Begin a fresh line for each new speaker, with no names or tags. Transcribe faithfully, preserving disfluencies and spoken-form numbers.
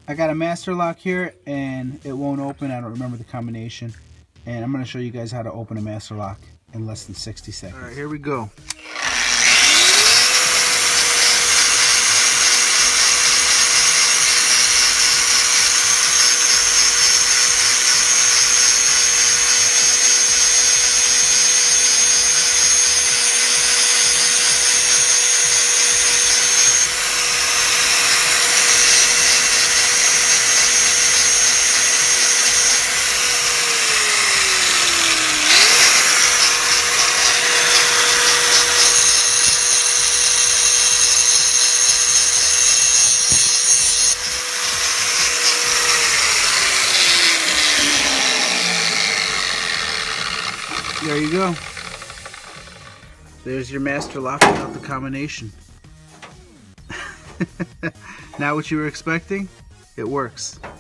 I got a master lock here and it won't open. I don't remember the combination. And I'm going to show you guys how to open a master lock in less than sixty seconds. Alright, here we go. There you go. There's your master lock without the combination. Not what you were expecting? It works.